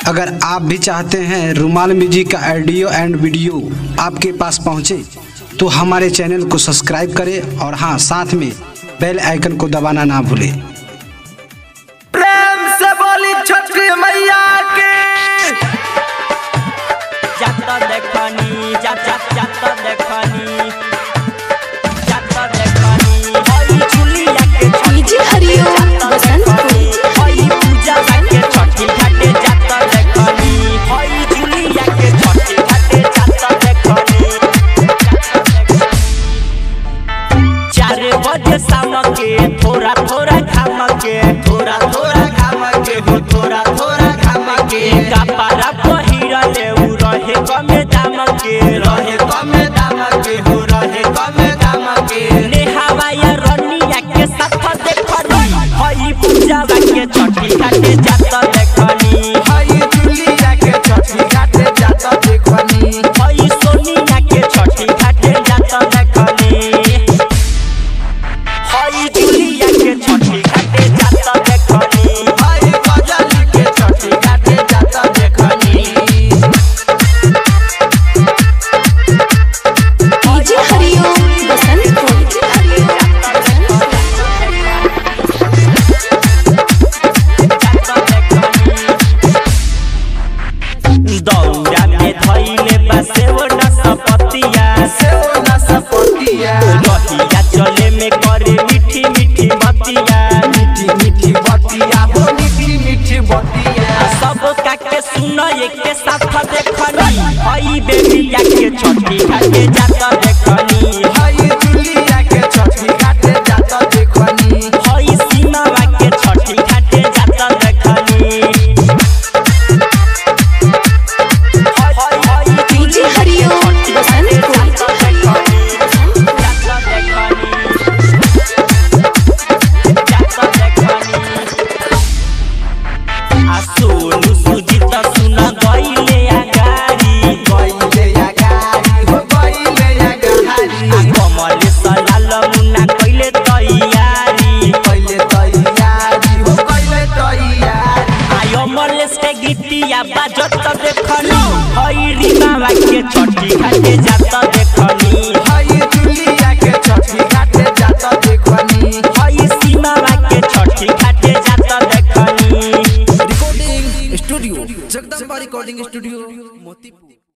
अगर आप भी चाहते हैं रुमाल म्यूजिक का ऑडियो एंड वीडियो आपके पास पहुंचे तो हमारे चैनल को सब्सक्राइब करें और हाँ, साथ में बेल आइकन को दबाना ना भूलें। प्रेम से बोली छठी मैया की। जाता देखनी जाता देखनी हई चुलिया के डीजे हरिओम बसंतपुर हई पूजा के छठी घाटे जाता देखनी हई चुलिया के छठी घाटे जाता देखनी 4 बजे शाम के थोड़ा घाम के हो थोड़ा घाम के कपड़ा पहिरले उ रहे कमे दाम के हो रहे कमे दाम के नेहावाया रनिया के साथ देखनी हई पूजा के छठी घाटे जाता देखनी हई चुलिया के छठी घाटे जाता देखनी हई सोनिया के छठी घाटे जाता देखनी हई चुलिया के छठी घाटे जाता देखनी हई गजली के छठी घाटे जाता देखनी। डीजे हरिओम बसंतपुर दौरा में धइले बसेव न सपतिया रहिया चले में करे मीठी बतिया सब काके सुन एक साथ देखनी हई बेबिया के छठी घाटे जाता देखनी हई सीमावा के छठी घाटे जाता देखनी डीजे हरिओम बसंतपुर सोनू सुजीत सुना गईले आगारी कमल सलाल मुन्ना कइले तैयारी आयमलेस के गीतिया बाजत देखनी हई रीमावा के छठी घाटे जाता देखनी हई सीमावा के छठी घाटे जाता देखनी recording studio Jagdamba recording studio Motipur.